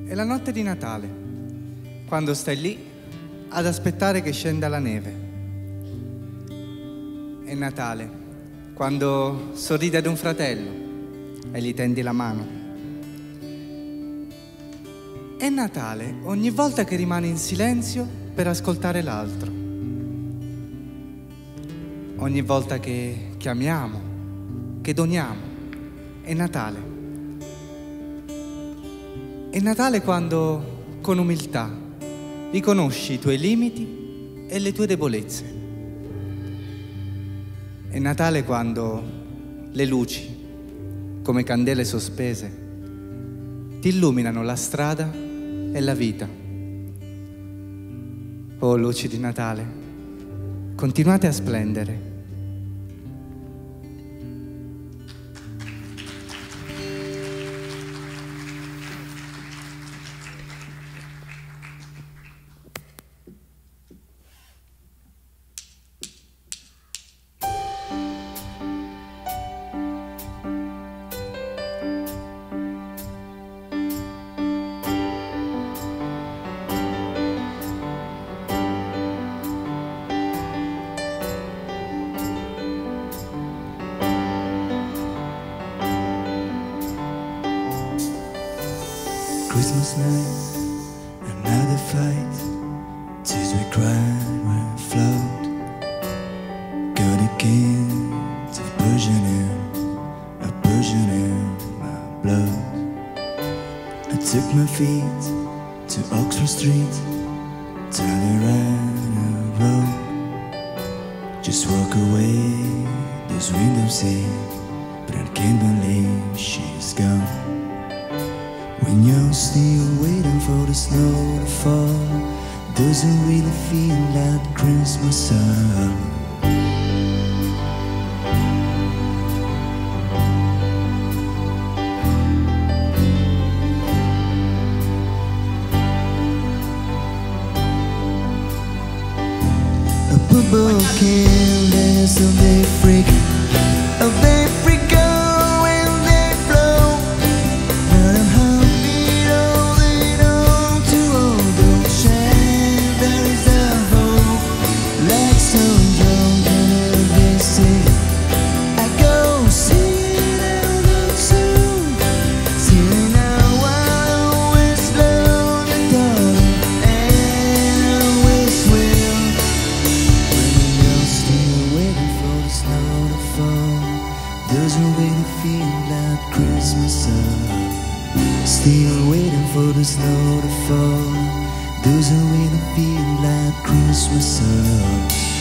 È la notte di Natale, quando stai lì ad aspettare che scenda la neve. È Natale, quando sorridi ad un fratello e gli tendi la mano. È Natale ogni volta che rimani in silenzio per ascoltare l'altro. Ogni volta che chiamiamo, che doniamo. È Natale. È Natale quando, con umiltà, riconosci i tuoi limiti e le tue debolezze. È Natale quando le luci, come candele sospese, ti illuminano la strada e la vita. Oh, luci di Natale, continuate a splendere. Christmas night, another fight. Tears we cried were flowed. Got a gift of Persian in my blood. I took my feet to Oxford Street, turn around a road. Just walk away, those windows say, but I can't believe she's gone. When you're still waiting for the snow to fall, doesn't really feel like Christmas at all. A bubble can dance till they freak, oh they freak out when they blow. But I'm happy holding on to all those shades. There is a hope, like so young and they say. I go singing out loud soon, singing out while I always love the darling, and I always will. When you're still waiting for the snow to fall, doesn't really feel like Christmas at all. Still waiting for the snow to fall, doesn't really feel like Christmas at all.